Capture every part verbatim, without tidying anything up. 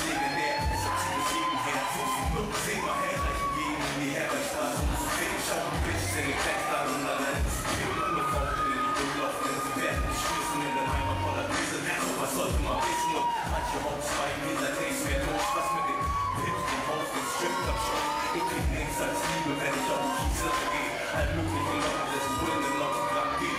legendär. Es hat sie durch jeden Herz. Nur zehnmal herreichen gegen in die Herbergstraße. Und zu sehen, schauen die Bitches in den Klettern und allein. Wir haben nur Frauen, die nicht durchlaufen, denn sie werden geschmissen in der Heimat voller Krise. Was sollte man wissen? Und manche Hauptschweigen, dieser Text wird los. Was mit den Pips, den Haus, den Stripclub schon. Ich krieg nichts als Liebe, wenn ich auf die Kiese gehe. All möglichen Leuten, das ist wohl in den Autogramm geht.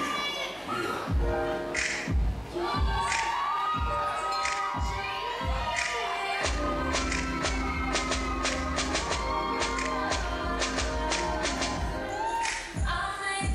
All night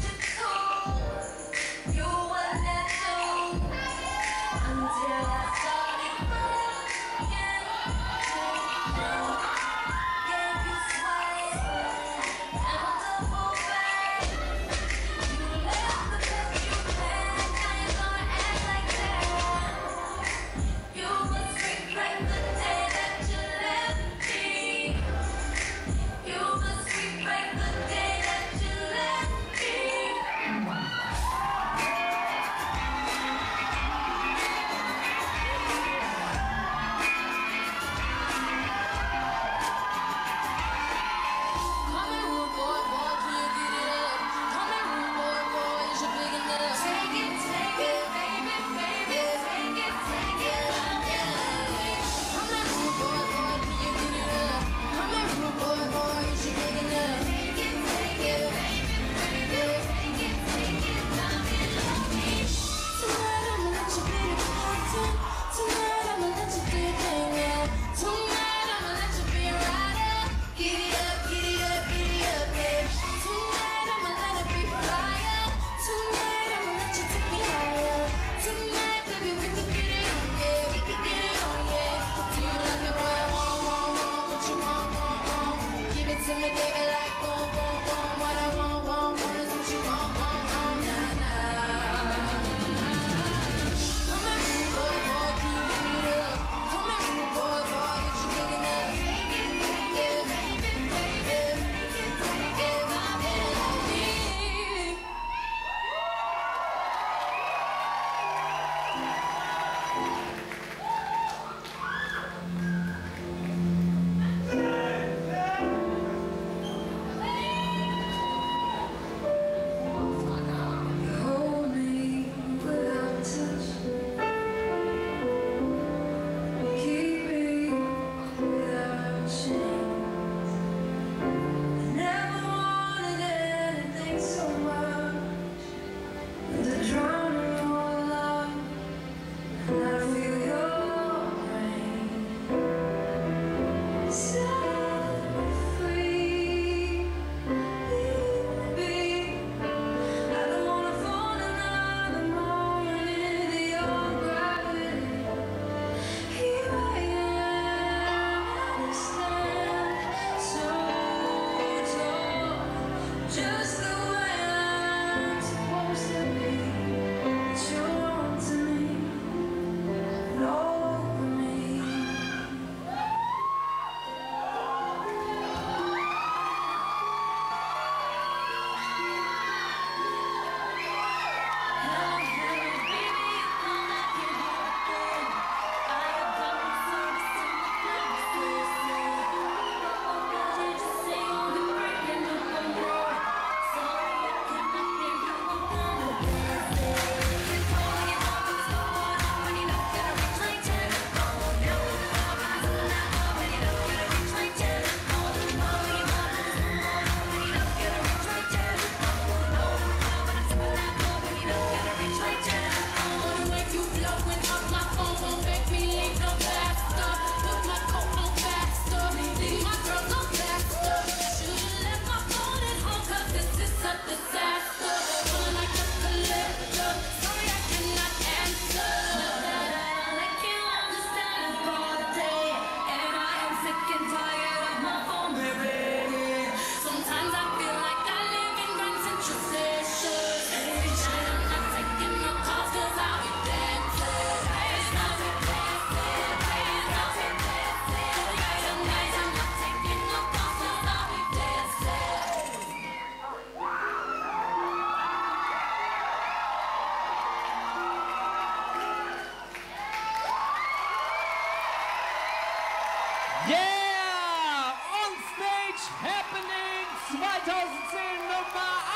zweitausendzehn Nummer